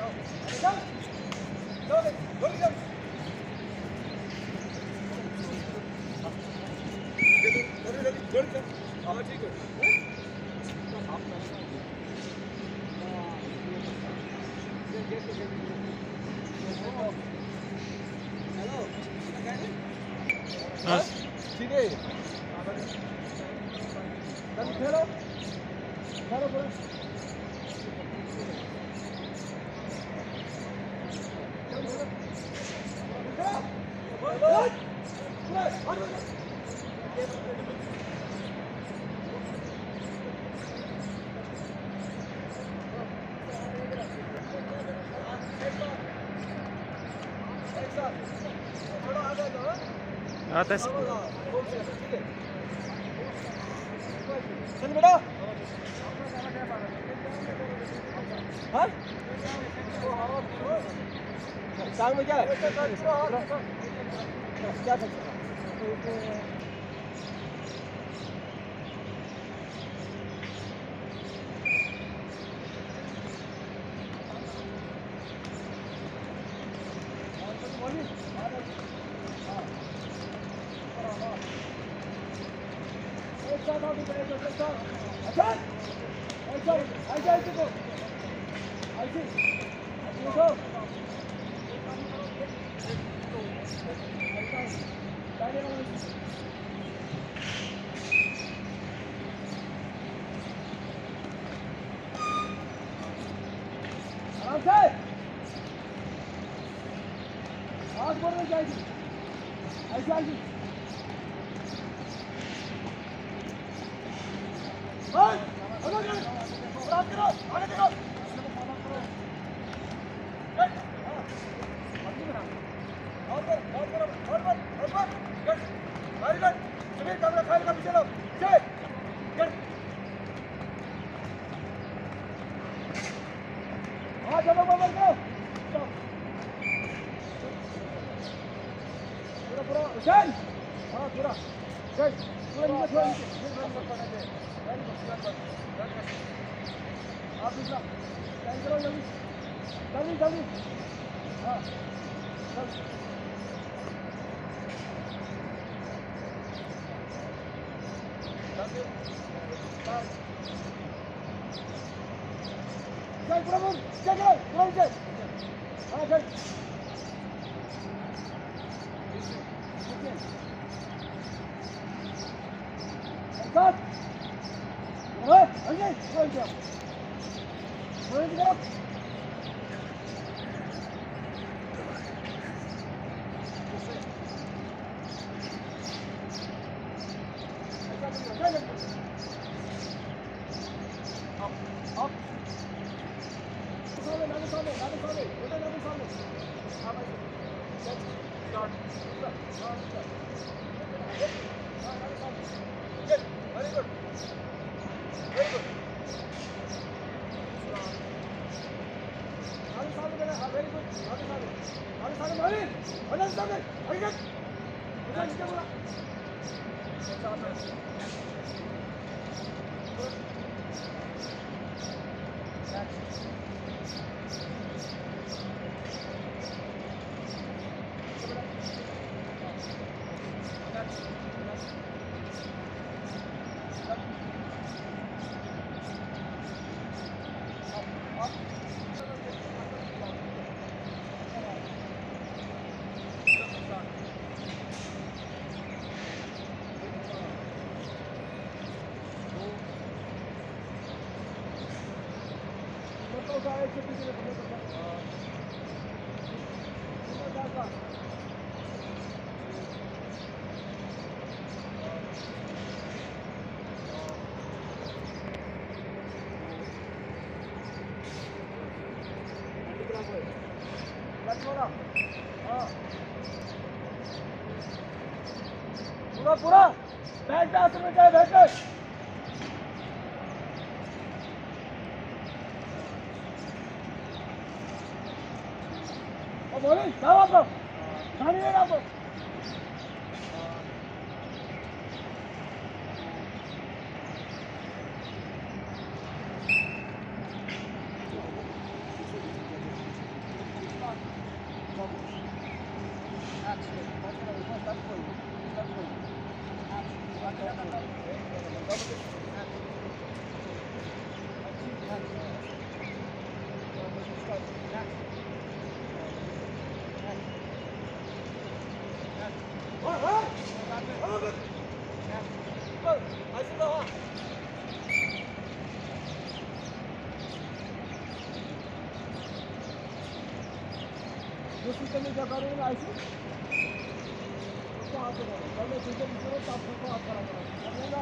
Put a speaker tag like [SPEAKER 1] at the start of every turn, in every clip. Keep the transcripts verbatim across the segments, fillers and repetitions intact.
[SPEAKER 1] ठीक है खेलो खेलो पूरा
[SPEAKER 2] आता है
[SPEAKER 1] चल बेटा हाँ सांग में क्या है क्या था आज बोल रहे जाएगी ऐसे आएगी आगे देखो जल्दी जल्दी हाँ चल पूरा बोल चल चल पूरा चल हाँ चल साथ ओए अंजे पूरा चल पूरा चल पूरा पूरा बैठ जा तुम जाए बैठ जा अब बोली जाओ आप लोग खाने लेना आप लोग जो सिस्टम में क्या करोगे ऐसे उसको हाथ लगाओ पहले सिस्टम करो तब सबको हाथ करा करो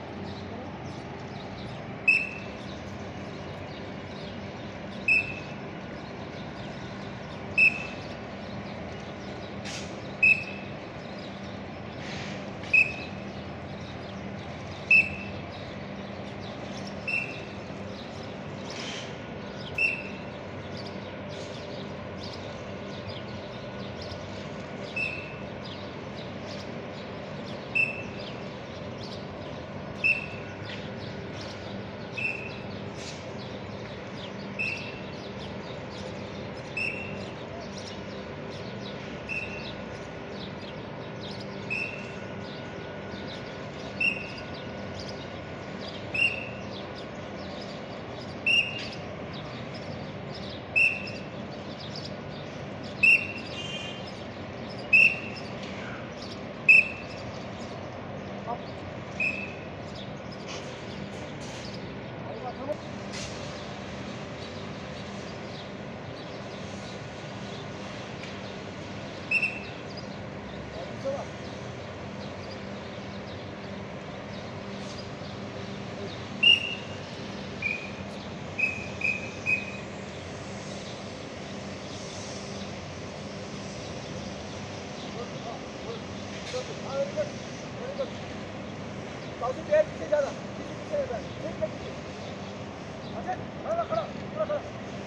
[SPEAKER 1] साउथ पैर पीछे ज्यादा पीछे पीछे रहता है एक मिनट पीछे अच्छा खड़ा खड़ा पूरा खड़ा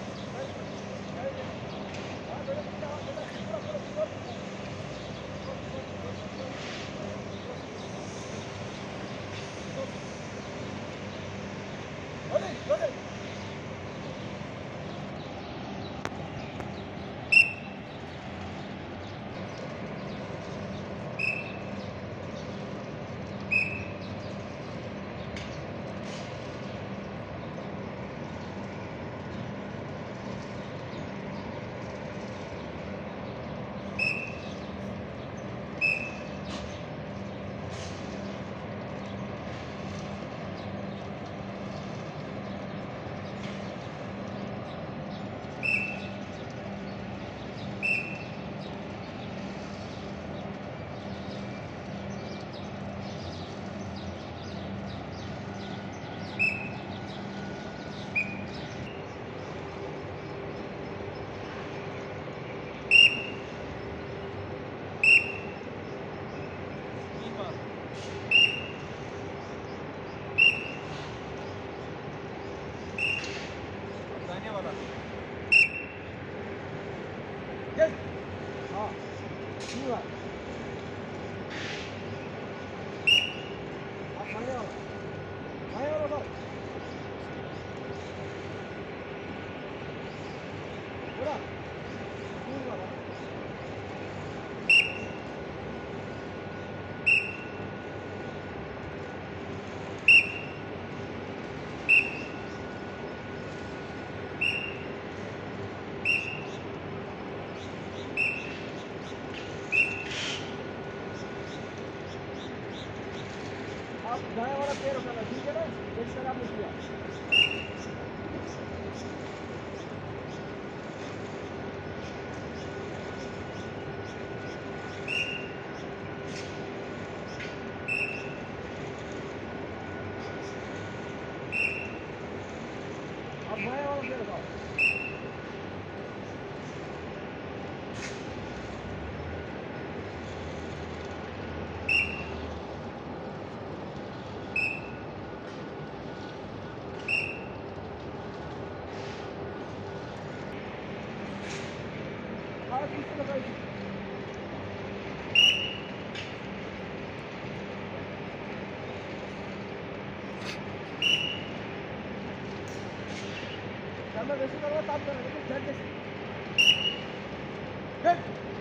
[SPEAKER 1] हां बेटा बेटा पूरा पूरा पूरा अरे अरे Yes. हाँ, ठीक है। आप खाने वाला, खाने वाला सर। पूरा, ठीक है। आप दाएं वाला पैर उठाना ठीक है ना जैसे मैंने आपने किया आप दाएं वाला पैर उठाओ हाथ पीछे लगाइए मैं वैसे करूँगा तो आप करना लेकिन झट जैसे Hit.